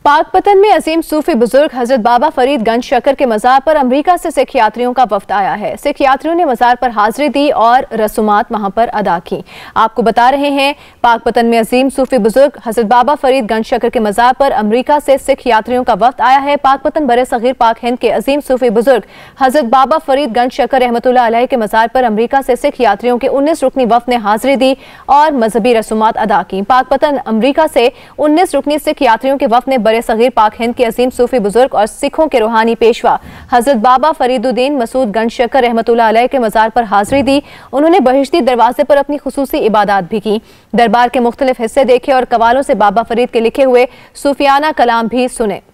पाकपतन में अजीम सूफी बुजुर्ग हजरत बाबा फरीद गंज शकर के मज़ार पर अमरीका से सिख यात्रियों का वफ्द आया है। सिख यात्रियों ने मज़ार पर हाजिरी दी और रसूमात वहां पर अदा की। आपको बता रहे हैं, पाकपतन में अजीम सूफी बुजुर्ग हजरत बाबा फरीद गंज शकर के मज़ार पर अमरीका से सिख यात्रियों का वफ्द आया है। पाकपतन बरे सगीर पाक हिंद के अजीम सूफी बुजुर्ग हजरत बाबा फरीद गंज शकर रहमतुल्लाह अलैह के मज़ार पर अमरीका से सिख यात्रियों के 19 रुकनी वफ्द ने हाजिरी दी और मजहबी रसूमात अदा की। पाकपतन अमरीका से 19 रुकनी सिख यात्रियों के वफ्द ने बरे सगीर पाक हिंद के अजीम सूफी बुजुर्ग और सिखों के रूहानी पेशवा हजरत बाबा फरीदुद्दीन मसूद गंज शकर रहमतुल्लाह अलैह के मज़ार पर हाजिरी दी। उन्होंने बहिश्ती दरवाजे पर अपनी खुसूसी इबादत भी की। दरबार के मुख्तलिफ हिस्से देखे और कवालों से बाबा फरीद के लिखे हुए सूफियाना कलाम भी सुने।